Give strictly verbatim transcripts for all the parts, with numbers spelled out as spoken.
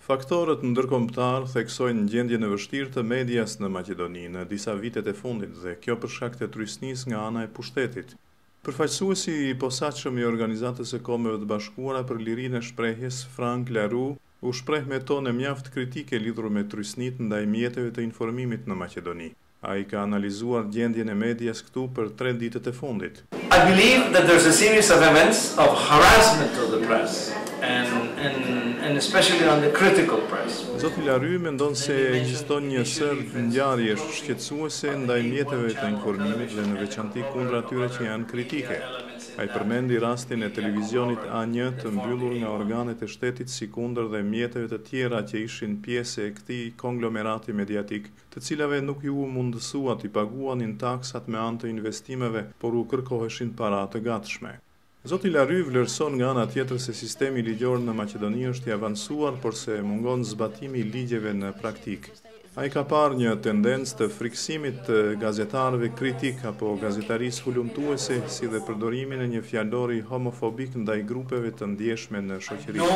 Faktorët ndërkombëtar theksojnë gjendjen e vështirë të medias në Maqedoni në disa vitet e fundit dhe kjo për shkak të trysnisë nga ana e pushtetit. Përfaqësuesi i posaçëm i Organizatës së Kombeve të Bashkuara për Lirinë e Shprehjes, Frank Laru, u shpreh me tonë mjaft kritike lidhur me trysnitë ndaj mjeteve të informimit në Maqedoni. Ai ka analizuar gjendjen e medias këtu për tre ditët e fundit. I believe that there's a series of events of harassment of the press and and and especially on the critical press. Zoti Lary mendon se ekziston një sër ngjarjesh shqetësuese ndaj mjeteve të informimit dhe në veçanti kundër atyre që janë kritike. Ai përmendi rastin e televizionit A një të mbyllur nga organet e shtetit si kundër dhe mjeteve të tjera që ishin pjesë e këtij konglomerati mediatik, të cilave nuk ju mundësua t'i paguanin taksat me anë të investimeve, por u kërkoheshin para të gatshme. Zoti Lary vlerëson nga ana tjetër se sistemi ligjor në Maqedoni është i avancuar, por se mungon zbatimi i ligjeve në praktik. Ai ka parë një tendencë të friksimit të gazetarëve kritik apo gazetarisë hulumtuese, si dhe përdorimin e një fjalori homofobik ndaj grupeve të ndjeshme në shoqëri.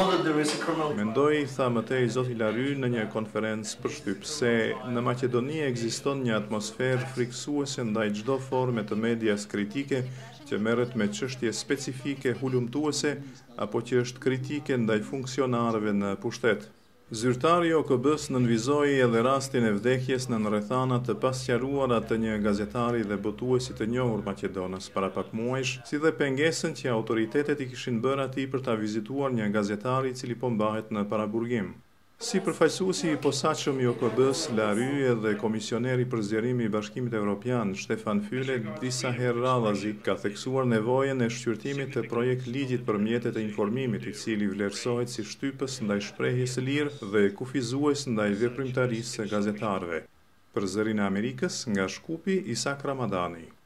Mendoi, tha mëtej zoti Lary në një konferencë përshtyp, se në Maqedoni ekziston një atmosferë friksuese ndaj çdo forme të medias kritike që merret me çështje specifike hulumtuese apo që është kritike ndaj funksionarëve në pushtet. Zyrtari i O K B-s nënvizoi edhe rastin e vdekjes në rrethana të pasqaruara të një gazetari dhe botuesi të njohur maqedonës para pak muajsh, si dhe pengesën që autoritetet i kishin bërë atij për ta vizituar një gazetar i cili po mbahet në paraburgim. Si përfaqësuesi i posaçëm i O K B-s, Lary edhe komisioneri për zgjerimi i Bashkimit Evropian, Stefan Füle, disa herë radhazi ka theksuar nevojën e shqyrtimit të projekt ligjit për mjetet e informimit, i cili vlerësohet si shtypës ndaj shprehjes së lirë dhe kufizues ndaj veprimtarisë së gazetarëve. Për Zërin e Amerikës, nga Shkupi, Isak Ramadani.